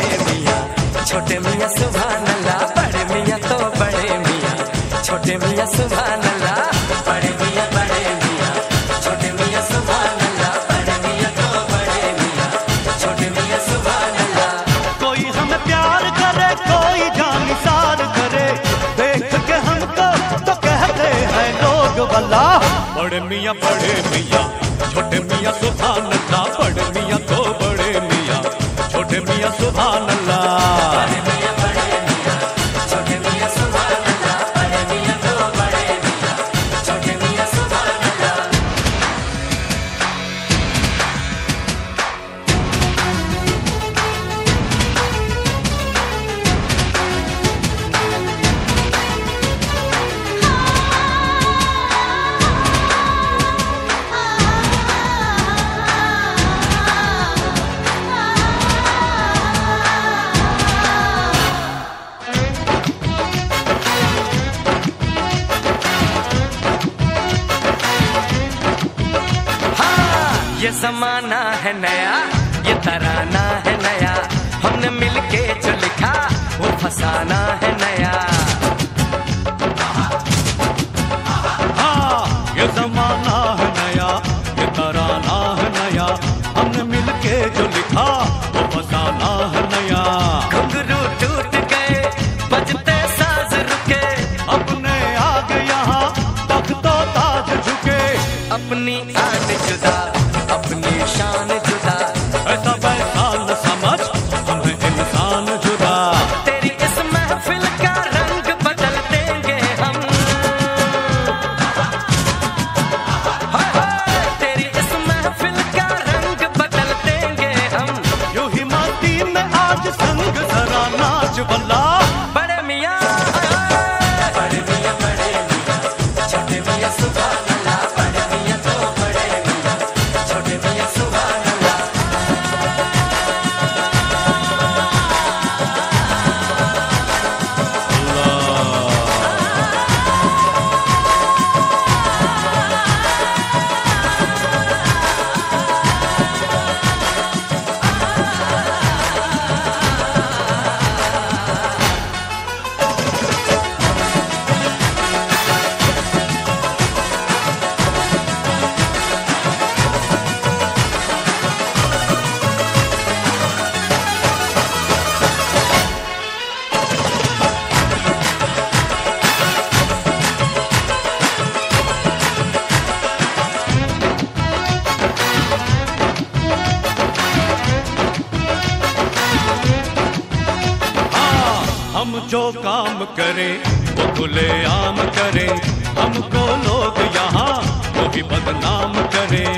बड़े मियाँ, छोटे मियाँ सुभान अल्लाह। बड़े मियाँ तो बड़े मियाँ, छोटे मियाँ सुभान अल्लाह। बड़े मियाँ छोटे मियाँ सुभान अल्लाह। बड़े मियाँ तो बड़े मियाँ, छोटे मियाँ सुभान अल्लाह। कोई हमें प्यार करे, कोई जानिसार करे, देख के हमको तो कहते हैं लोग वल्ला। बड़े मियाँ छोटे मियाँ सुभान अल्लाह। बड़े मियाँ तो बड़े मियाँ, छोटे मियाँ सुभान अल्लाह। बड़े मियाँ छोटे मियाँ सुभान अल्लाह। बड़े मियाँ तो बड़े मियाँ, छोटे मियाँ सुभान अल्लाह। ये जमाना है नया, ये तराना है नया, हमने मिलके जो लिखा वो फसाना है नया। हाँ, ये जमाना है नया, ये तराना है नया, हमने मिलके जो लिखा वो फसाना है नया। घुंघरू टूट गए, बजते साज रुके, अपने आगे यहाँ तख्तो ताज झुके। अपनी आन जुदा, अपनी शान जुदा, ऐसा वैसा न समझ, हम हैं इंसान जुदा। तेरी इस महफिल का रंग बदल देंगे हम। हाय हाय, तेरी इस महफिल का रंग बदल देंगे हम। यूं ही माटी में आज संग जरा नाच वल्ला। बड़े मियाँ बड़े मियाँ छोटे मियाँ सुभान अल्लाह। बड़े मियाँ तो बड़े मियाँ, छोटे मियाँ सुभान अल्लाह। हम जो काम करें वो खुले आम करें, हमको लोग यहाँ वो भी बदनाम करें।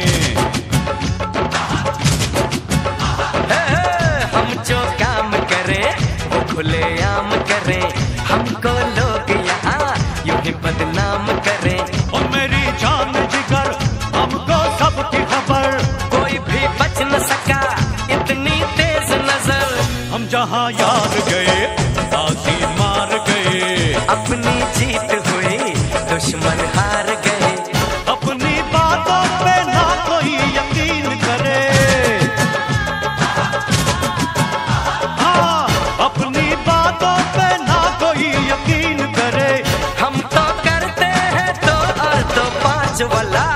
हम जो काम करें वो खुले आम करें, हमको लोग यहाँ यूं ही बदनाम करें। और मेरी जान जिगर हमको सबकी खबर, कोई भी बच न सका इतनी तेज नजर। हम जहाँ यार गए बाजी मार गए, अपनी जीत हुई दुश्मन हार गए। अपनी बातों पे ना कोई यकीन करे। हाँ, अपनी बातों पे ना कोई यकीन करे। हम तो करते हैं 2 और 2 5 वाला।